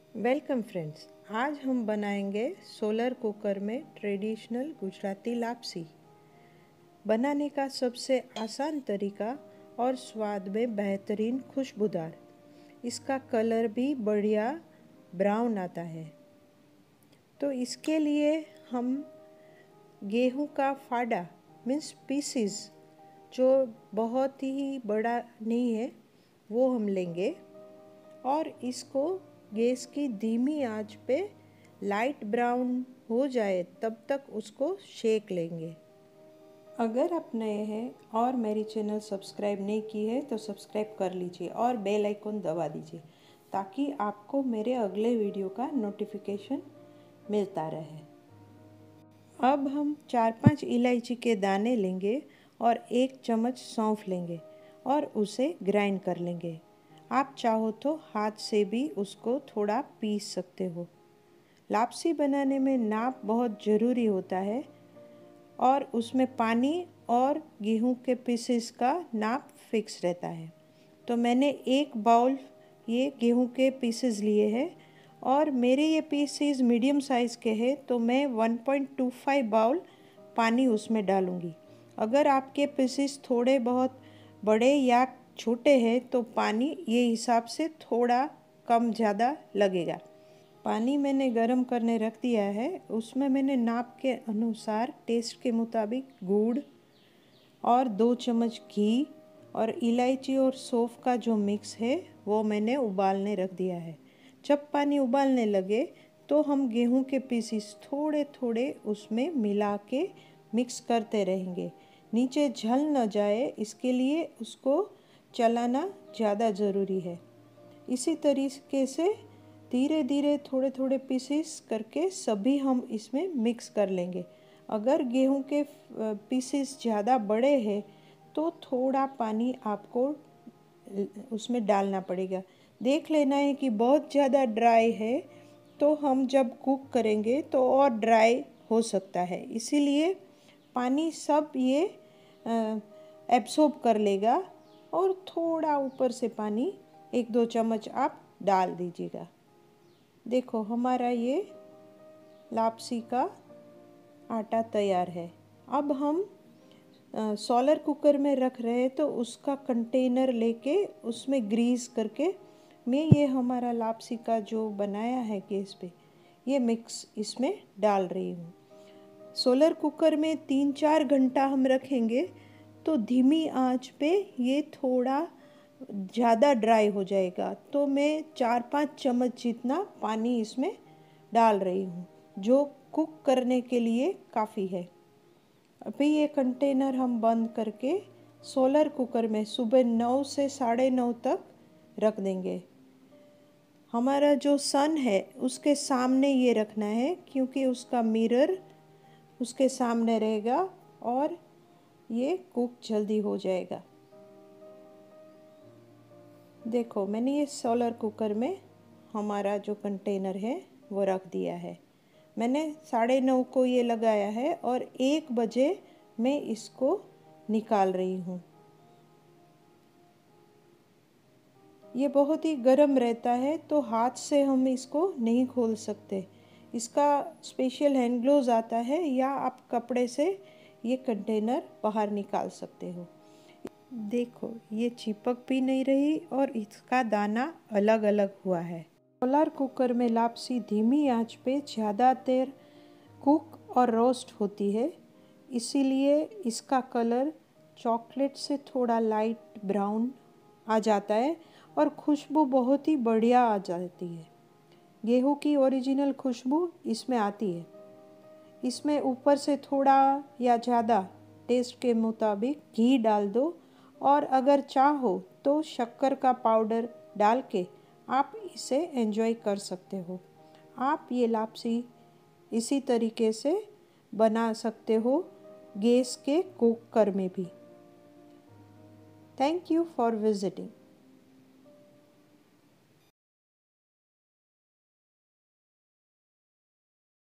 Welcome friends. आज हम बनाएंगे सोलर कुकर में ट्रेडिशनल गुजराती लापसी। बनाने का सबसे आसान तरीका और स्वाद में बेहतरीन खुशबूदार। इसका कलर भी बढ़िया ब्राउन आता है। तो इसके लिए हम गेहूं का फाड़ा मीन्स पीसीस, जो बहुत ही बड़ा नहीं है, वो हम लेंगे और इसको गैस की धीमी आंच पे लाइट ब्राउन हो जाए तब तक उसको सेक लेंगे। अगर आप नए हैं और मेरी चैनल सब्सक्राइब नहीं की है तो सब्सक्राइब कर लीजिए और बेल आइकन दबा दीजिए ताकि आपको मेरे अगले वीडियो का नोटिफिकेशन मिलता रहे। अब हम 4-5 इलायची के दाने लेंगे और 1 चम्मच सौंफ लेंगे और उसे ग्राइंड कर लेंगे। आप चाहो तो हाथ से भी उसको थोड़ा पीस सकते हो। लापसी बनाने में नाप बहुत ज़रूरी होता है और उसमें पानी और गेहूं के पीसेस का नाप फिक्स रहता है। तो मैंने 1 बाउल ये गेहूं के पीसेस लिए हैं और मेरे ये पीसेस मीडियम साइज़ के हैं, तो मैं 1.25 बाउल पानी उसमें डालूँगी। अगर आपके पीसेस थोड़े बहुत बड़े या छोटे हैं तो पानी ये हिसाब से थोड़ा कम ज़्यादा लगेगा। पानी मैंने गरम करने रख दिया है। उसमें मैंने नाप के अनुसार टेस्ट के मुताबिक गुड़ और 2 चम्मच घी और इलायची और सौंफ का जो मिक्स है वो मैंने उबालने रख दिया है। जब पानी उबालने लगे तो हम गेहूं के पीसेस थोड़े थोड़े उसमें मिला के मिक्स करते रहेंगे। नीचे जल न जाए इसके लिए उसको चलाना ज़्यादा ज़रूरी है। इसी तरीके से धीरे धीरे थोड़े थोड़े पीसेस करके सभी हम इसमें मिक्स कर लेंगे। अगर गेहूं के पीसेस ज़्यादा बड़े हैं तो थोड़ा पानी आपको उसमें डालना पड़ेगा। देख लेना है कि बहुत ज़्यादा ड्राई है तो हम जब कुक करेंगे तो और ड्राई हो सकता है, इसीलिए पानी सब ये एब्सॉर्ब कर लेगा और थोड़ा ऊपर से पानी 1-2 चम्मच आप डाल दीजिएगा। देखो हमारा ये लापसी का आटा तैयार है। अब हम सोलर कुकर में रख रहे हैं तो उसका कंटेनर लेके उसमें ग्रीस करके मैं ये हमारा लापसी का जो बनाया है गैस पे ये मिक्स इसमें डाल रही हूँ। सोलर कुकर में 3-4 घंटा हम रखेंगे तो धीमी आंच पे ये थोड़ा ज़्यादा ड्राई हो जाएगा। तो मैं 4-5 चम्मच जितना पानी इसमें डाल रही हूँ, जो कुक करने के लिए काफ़ी है। अभी ये कंटेनर हम बंद करके सोलर कुकर में सुबह 9 से 9:30 तक रख देंगे। हमारा जो सन है उसके सामने ये रखना है क्योंकि उसका मिरर उसके सामने रहेगा और ये कुक जल्दी हो जाएगा। देखो मैंने ये सोलर कुकर में हमारा जो कंटेनर है वो रख दिया है। मैंने 9:30 को ये लगाया है और 1 बजे मैं इसको निकाल रही हूँ। ये बहुत ही गर्म रहता है तो हाथ से हम इसको नहीं खोल सकते। इसका स्पेशल हैंड ग्लोव्स आता है या आप कपड़े से ये कंटेनर बाहर निकाल सकते हो। देखो ये चिपक भी नहीं रही और इसका दाना अलग अलग हुआ है। सोलर कुकर में लापसी धीमी आंच पे ज़्यादा देर कुक और रोस्ट होती है, इसीलिए इसका कलर चॉकलेट से थोड़ा लाइट ब्राउन आ जाता है और खुशबू बहुत ही बढ़िया आ जाती है। गेहूं की ओरिजिनल खुशबू इसमें आती है। इसमें ऊपर से थोड़ा या ज़्यादा टेस्ट के मुताबिक घी डाल दो और अगर चाहो तो शक्कर का पाउडर डाल के आप इसे एंजॉय कर सकते हो। आप ये लापसी इसी तरीके से बना सकते हो गैस के कुकर में भी। Thank you for visiting.